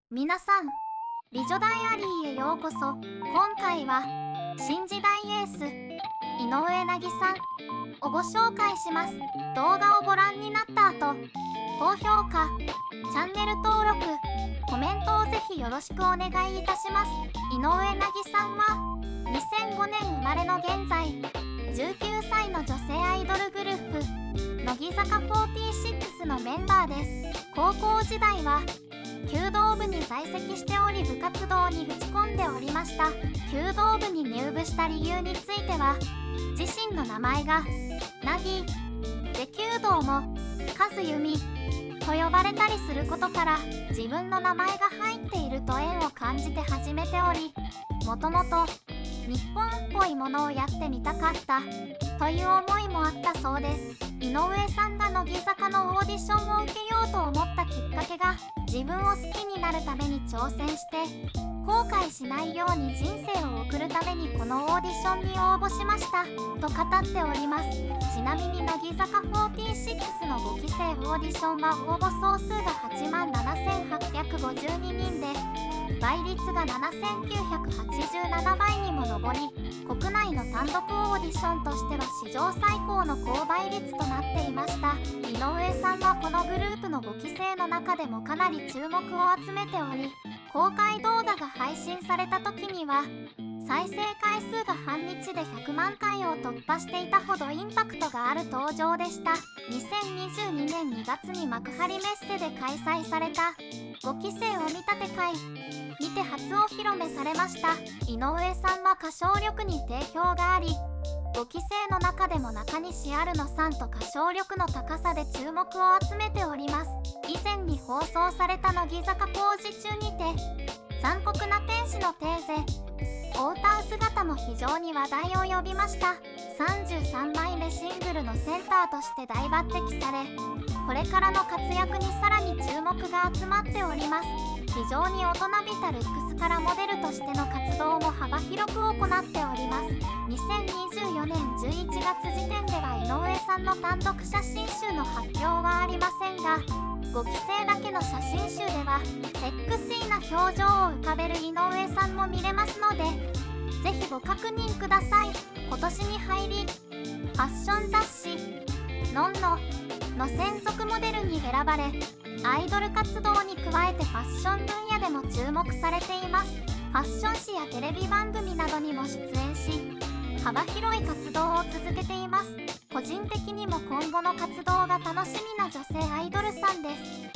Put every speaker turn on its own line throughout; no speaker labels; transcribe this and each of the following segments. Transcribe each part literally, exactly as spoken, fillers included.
皆さん、美女ダイアリーへようこそ。今回は新時代エース井上凪さんをご紹介します。動画をご覧になった後、高評価、チャンネル登録、コメントをぜひよろしくお願いいたします。井上凪さんはにせんごねん生まれの現在じゅうきゅうさいの女性アイドルグループ乃木坂フォーティーシックスのメンバーです。高校時代は弓道部に在籍しており、部活動に打ち込んでおりました。弓道部に入部した理由については、自身の名前が凪で弓道も和弓と呼ばれたりすることから、自分の名前が入っていると縁を感じて始めており、もともと日本っぽいものをやってみたかったという思いもあったそうです。井上さんが乃木坂のオーディションを受けようと思ったきっかけが、自分を好きになるために挑戦して後悔しないように人生を送るためにこのオーディションに応募しましたと語っております。ちなみに乃木坂フォーティーシックスのごきせいオーディションは応募総数がはちまんななせんはっぴゃくごじゅうににんで、倍率がななせんきゅうひゃくはちじゅうななばいにも上り、国内の単独オーディションとしては史上最高の高倍率となっていました。井上さんはこのグループのごきせいの中でもかなり注目を集めており、公開動画が配信された時には再生回数が半日でひゃくまんかいを突破していたほどインパクトがある登場でした。にせんにじゅうにねんにがつに幕張メッセで開催されたごきせいお見立て会にて初お披露目されました。井上さんは歌唱力に定評があり、ごきせいの中でも中西アルノさんと歌唱力の高さで注目を集めております。以前に放送された乃木坂工事中にて残酷な天使のテーゼを歌う姿も非常に話題を呼びました。さんじゅうさんまいめシングルのセンターとして大抜擢され、これからの活躍にさらに注目が集まっております。非常に大人びたルックスからモデルとしての活動も幅広く行っております。にせんにじゅうよねんじゅういちがつ時点では井上さんの単独写真集の発表はありませんが、ごきせいだけの写真集ではセクシーな表情を浮かべる井上さんも見れますので、ぜひご確認ください。今年に入りファッション雑誌「ノンノ」の専属モデルに選ばれ、アイドル活動に加えてファッション分野でも注目されています。ファッション誌やテレビ番組などにも出演し、幅広い活動を続けています。個人的にも今後の活動が楽しみな女性アイドルさんです。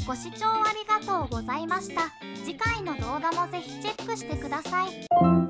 ご視聴ありがとうございました。次回の動画もぜひチェックしてください。